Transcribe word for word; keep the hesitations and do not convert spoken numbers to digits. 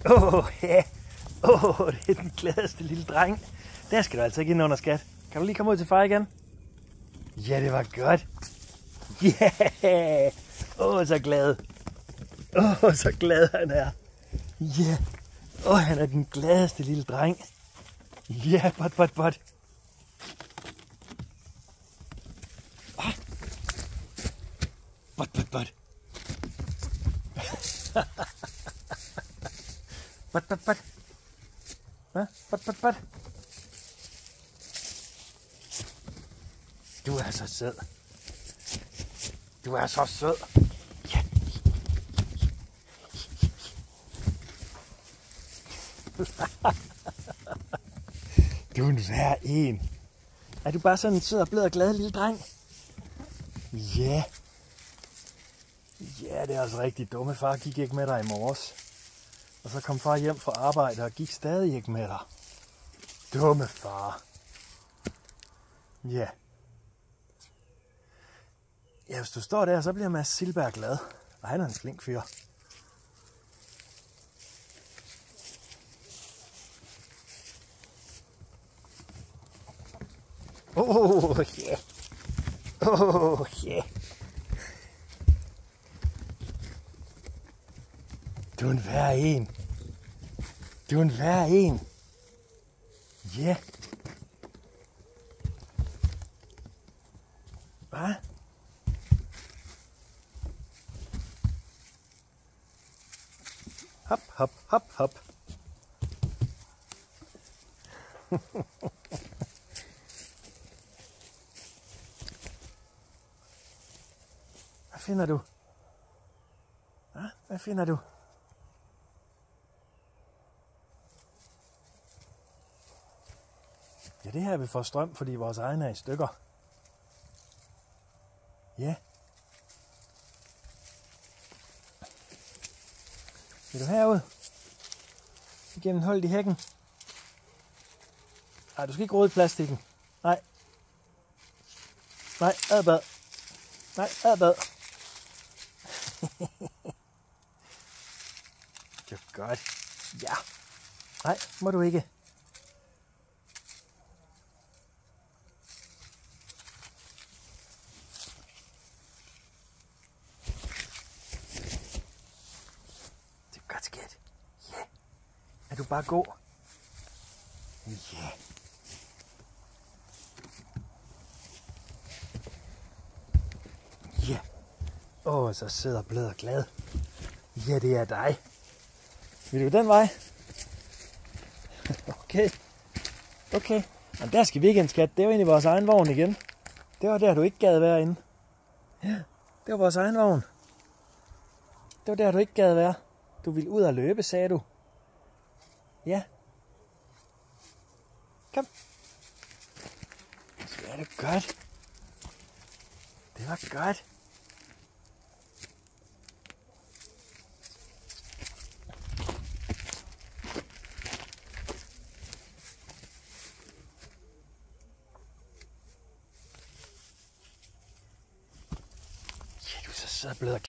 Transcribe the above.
Åh, oh, ja. Åh, oh, det er den gladeste lille dreng. Der skal du altså ikke ind under, skat. Kan du lige komme ud til far igen? Ja, det var godt. Ja! Yeah. Åh, oh, så glad. Åh, oh, så glad han er. Ja! Yeah. Åh, oh, han er den gladeste lille dreng. Ja, yeah, bot, bot, bot. Ah. Bot, bot, bot. Bot, bot, bot. Hvad? Bot, bot, bot. Du er så sød. Du er så sød. Ja. Du er en værd en. Er du bare sådan en sød og blød og glad lille dreng? Ja. Ja, det er altså rigtig dumme. Far gik ikke med dig i morges. Og så kom far hjem fra arbejde og gik stadig ikke med dig. Dumme far. Ja. Ja, hvis du står der, så bliver Mads Silberg glad. Og han er en flink fyr. Åh, oh, ja. Yeah. Åh, oh, ja. Yeah. Du er en værd en. Du er en værd en. Ja. Yeah. Hvad? Hop, hop, hop, hop. Hvad finder du? Hva? Hvad finder du? Ja, det her vi får strøm, fordi vores egne er i stykker. Ja. Vil du herud? Igennem hold i hækken. Nej, du skal ikke rode i plastikken. Nej. Nej, adbad. Nej, adbad. Det er godt. Ja. Nej, må du ikke. Det er godt, skat. Ja. Yeah. Er du bare god? Ja. Yeah. Ja. Åh, oh, så sød og blød og glad. Ja, det er dig. Vil du den vej? Okay. Okay. Og der skal vi ikke ind, skat. Det var inde i vores egen vogn igen. Det var der, du ikke gad være inde. Ja, det var vores egen vogn. Det var der, du ikke gad være. Du ville ud og løbe, sagde du. Ja. Kom. Ja, det er godt. Det var godt. Ja, du er så sød og blød og